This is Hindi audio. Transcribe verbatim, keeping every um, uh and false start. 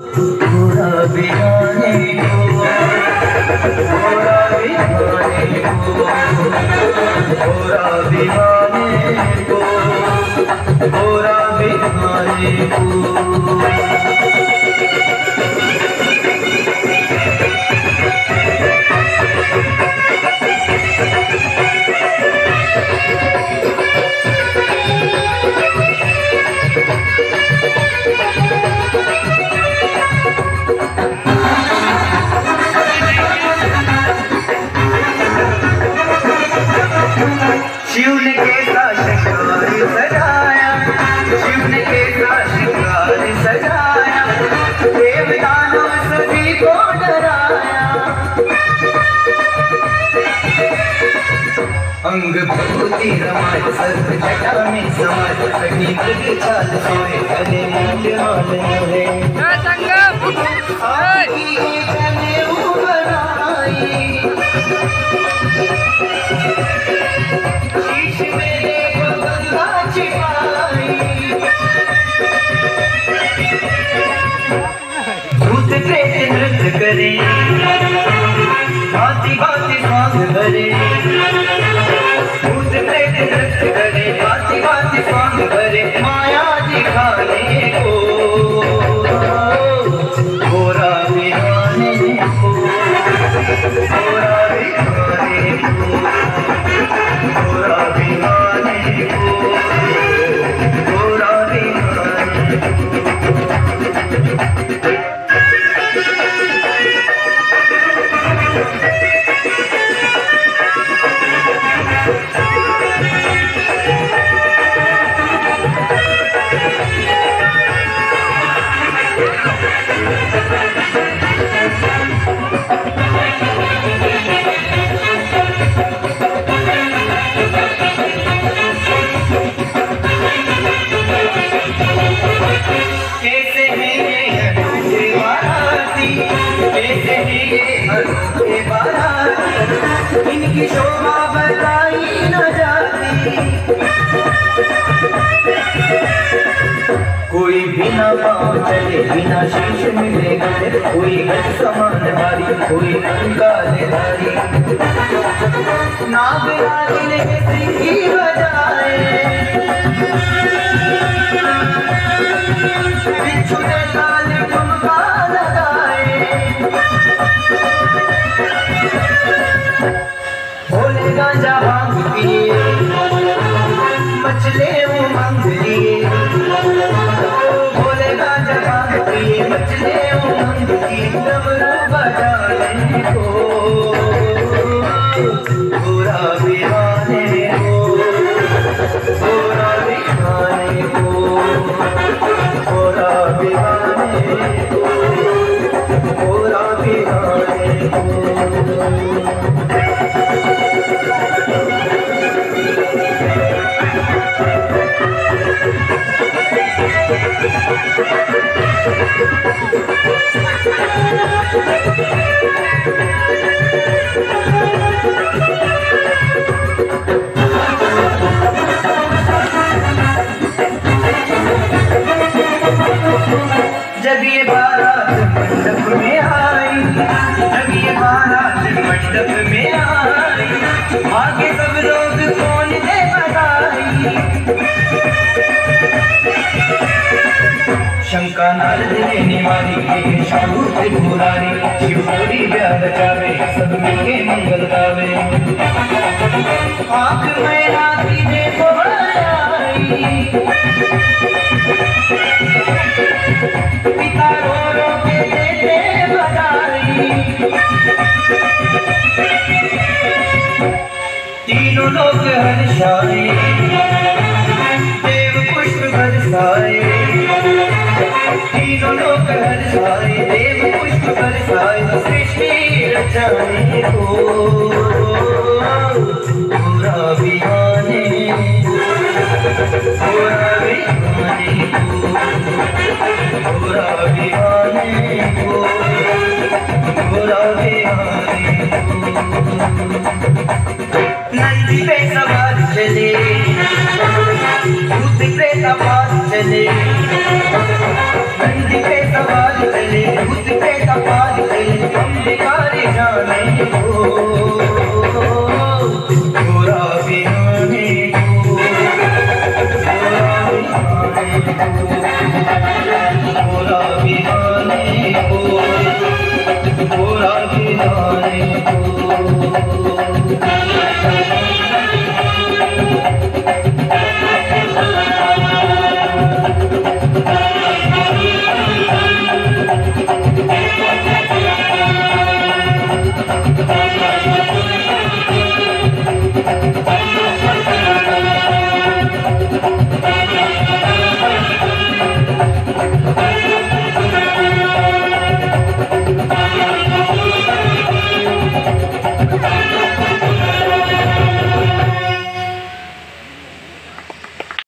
पूरा बिहाने को, पूरा बिहाने को, पूरा बिहाने को, पूरा बिहाने को। शिव ने कैसा श्रृंगार सजाया, शिव ने कैसा श्रृंगार सजाया, देवदानों सभी को डराया। अंग भगवती रमाए सर्व जटा में समाये, कहीं कहीं चाल सोए गले मीठे हाल मोहे। आपकी गले उबराई, भूत प्रेत नृत्य करे, भांति भांति स्वांग भरे, भूत प्रेत नृत्य करे, भांति भांति स्वांग भरे, माया दिखाने को, गोरा बिहाने को, गोरा बिहाने को, गोरा बिहाने को, गोरा बिहाने को। कैसे हैं ये अनूठे बाराती, कैसे हैं ये अनूठे बाराती, इनकी शोभा बताई न जाती। कोई बिना पाँव चले बिना शीश मिले गले, कोई गज समान भारी, कोई काले धारी, नाग नागिन सिंगी बजाए, बिच्छू ने ताल ठुमका लगाए, भोले गांजा भांग पिए, मचले उमंग लिए, भोले गांजा भांग पिए, मचले उमंग लिए, डमरू बजाने को, गोरा बिहाने को, गोरा बिहाने को, गोरा बिहाने को, गोरा बिहाने को। जब ये बारात मंडप में आई, जब ये बारात मंडप में आई, आगे सब लोग कौन दे बधाई। शंका नारद लेने वाली ये शाहू त्रिपुरारी, शिवपुरी ब्याह बचावे सब मिलके मंगल गावे। आँख में राती देखो आई, पिता रो रो के देते बधाई, तीनों लोग हर्षाए, देव पुष्प बरसाए, तीनों लोग हर्षाए, देव पुष्प बरसाए, सृष्टि रचाने को, पूरा बिहाने को, पूरा बिहाने को, पूरा बिहाने को, पूरा बिहाने